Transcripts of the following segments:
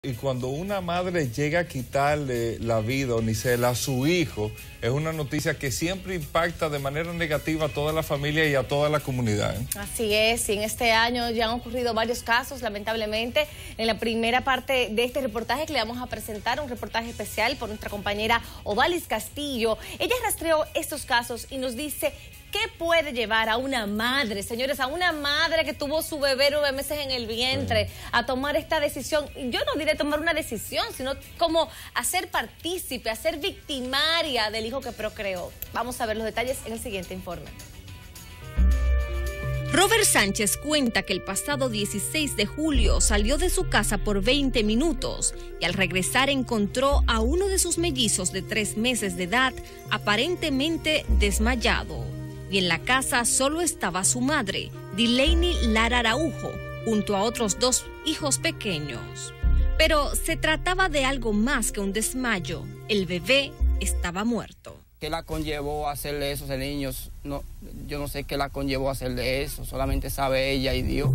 Y cuando una madre llega a quitarle la vida, Onicela, a su hijo, es una noticia que siempre impacta de manera negativa a toda la familia y a toda la comunidad, ¿eh? Así es, y en este año ya han ocurrido varios casos, lamentablemente. En la primera parte de este reportaje que le vamos a presentar, un reportaje especial por nuestra compañera Odalis Castillo. Ella rastreó estos casos y nos dice qué puede llevar a una madre, señores, a una madre que tuvo su bebé 9 meses en el vientre, a tomar esta decisión. Yo no diré tomar una decisión, sino como hacer partícipe, hacer victimaria del hijo que procreó. Vamos a ver los detalles en el siguiente informe. Robert Sánchez cuenta que el pasado 16 de julio salió de su casa por 20 minutos y al regresar encontró a uno de sus mellizos de 3 meses de edad aparentemente desmayado. Y en la casa solo estaba su madre, Dileini Lara Araujo, junto a otros 2 hijos pequeños. Pero se trataba de algo más que un desmayo. El bebé estaba muerto. ¿Qué la conllevó a hacerle eso a ese niño? No, yo no sé qué la conllevó a hacerle eso, solamente sabe ella y Dios.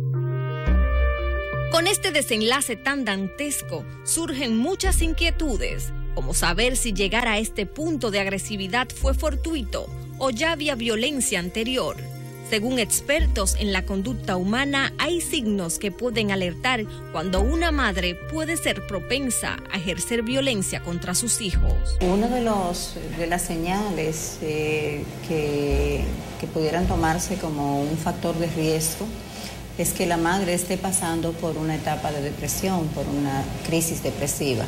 Con este desenlace tan dantesco surgen muchas inquietudes, como saber si llegar a este punto de agresividad fue fortuito o ya había violencia anterior. Según expertos en la conducta humana, hay signos que pueden alertar cuando una madre puede ser propensa a ejercer violencia contra sus hijos. Una de las señales que pudieran tomarse como un factor de riesgo es que la madre esté pasando por una etapa de depresión, por una crisis depresiva,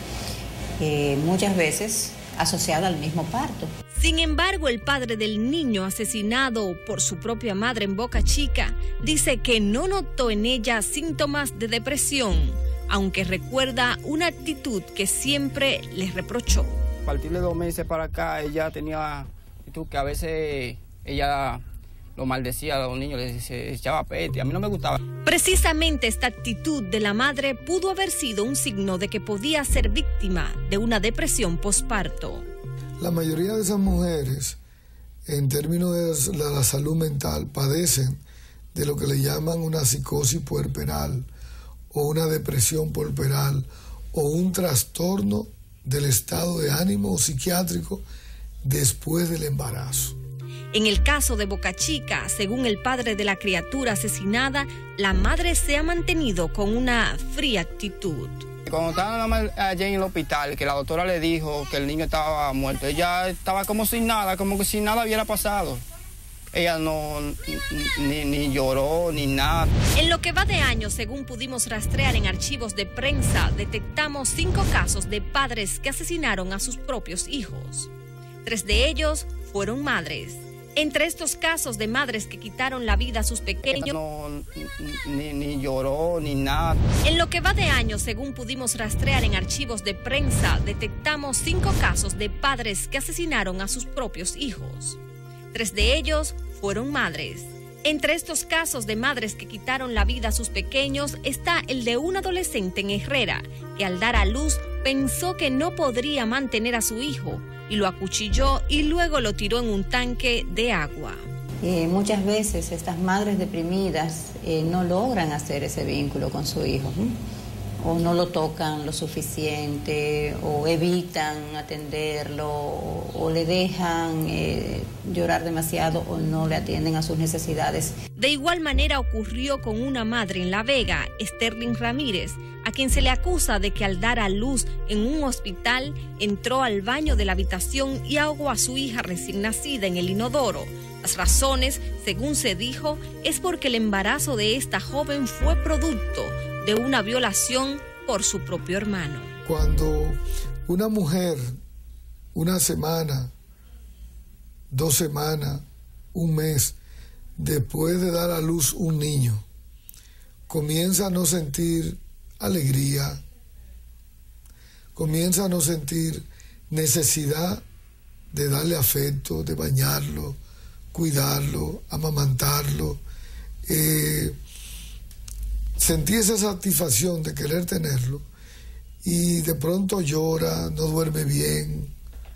muchas veces asociada al mismo parto. Sin embargo, el padre del niño asesinado por su propia madre en Boca Chica dice que no notó en ella síntomas de depresión, aunque recuerda una actitud que siempre les reprochó. A partir de 2 meses para acá, ella tenía actitud que a veces ella lo maldecía a los niños, les echaba peste, a mí no me gustaba. Precisamente esta actitud de la madre pudo haber sido un signo de que podía ser víctima de una depresión posparto. La mayoría de esas mujeres, en términos de la salud mental, padecen de lo que le llaman una psicosis puerperal o una depresión puerperal o un trastorno del estado de ánimo psiquiátrico después del embarazo. En el caso de Boca Chica, según el padre de la criatura asesinada, la madre se ha mantenido con una fría actitud. Cuando estaba allá en el hospital, que la doctora le dijo que el niño estaba muerto, ella estaba como sin nada, como que si nada hubiera pasado. Ella no ni lloró ni nada. En lo que va de año, según pudimos rastrear en archivos de prensa, detectamos 5 casos de padres que asesinaron a sus propios hijos. 3 de ellos fueron madres. Entre estos casos de madres que quitaron la vida a sus pequeños, ni lloró ni nada. En lo que va de año, según pudimos rastrear en archivos de prensa, detectamos 5 casos de padres que asesinaron a sus propios hijos. 3 de ellos fueron madres. Entre estos casos de madres que quitaron la vida a sus pequeños está el de un adolescente en Herrera, que al dar a luz pensó que no podría mantener a su hijo y lo acuchilló y luego lo tiró en un tanque de agua. Muchas veces estas madres deprimidas no logran hacer ese vínculo con su hijo, o no lo tocan lo suficiente, o evitan atenderlo, o le dejan llorar demasiado, o no le atienden a sus necesidades. De igual manera ocurrió con una madre en La Vega, Sterling Ramírez, a quien se le acusa de que al dar a luz en un hospital entró al baño de la habitación y ahogó a su hija recién nacida en el inodoro. Las razones, según se dijo, es porque el embarazo de esta joven fue producto de una violación por su propio hermano. Cuando una mujer, 1 semana, 2 semanas, 1 mes, después de dar a luz un niño, comienza a no sentir alegría, comienza a no sentir necesidad de darle afecto, de bañarlo, cuidarlo, amamantarlo, sentir esa satisfacción de querer tenerlo y de pronto llora, no duerme bien,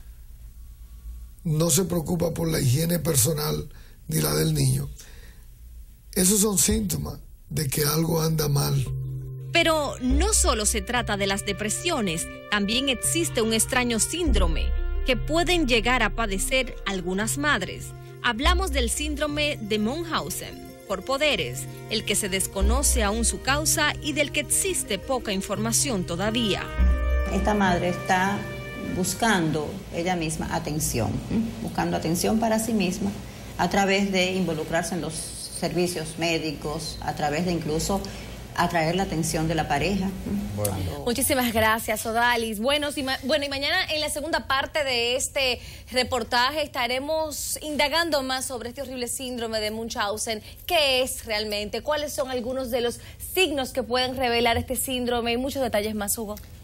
no se preocupa por la higiene personal ni la del niño. Esos son síntomas de que algo anda mal. Pero no solo se trata de las depresiones, también existe un extraño síndrome que pueden llegar a padecer algunas madres. Hablamos del síndrome de Munchausen por poderes, el que se desconoce aún su causa y del que existe poca información todavía. Esta madre está buscando ella misma atención, buscando atención para sí misma a través de involucrarse en los servicios médicos, a través de incluso atraer la atención de la pareja. Bueno. Muchísimas gracias, Odalis. Bueno, y mañana en la segunda parte de este reportaje estaremos indagando más sobre este horrible síndrome de Munchausen. ¿Qué es realmente? ¿Cuáles son algunos de los signos que pueden revelar este síndrome? Y muchos detalles más, Hugo.